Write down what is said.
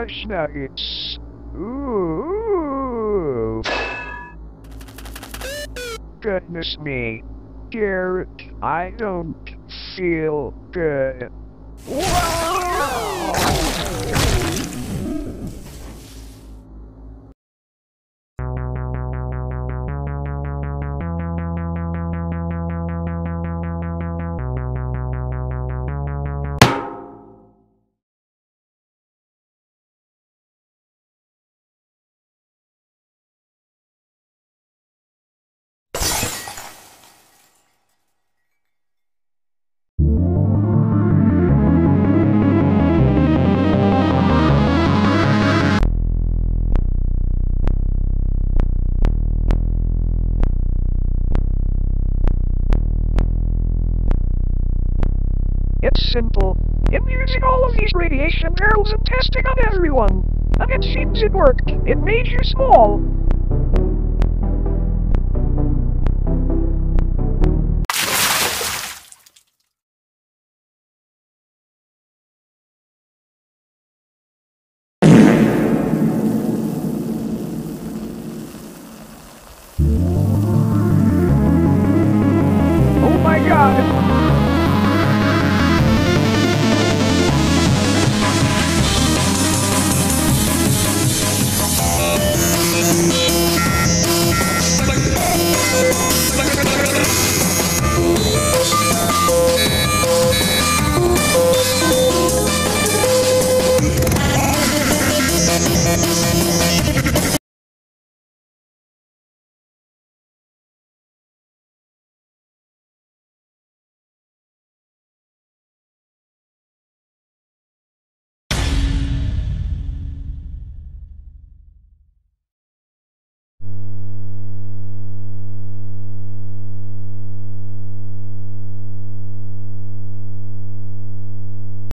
Gosh nuggets. Ooh. Goodness me. Garrett, I don't feel good. Wow! It's simple. I'm using all of these radiation barrels and testing on everyone. And it seems it worked. It made you small.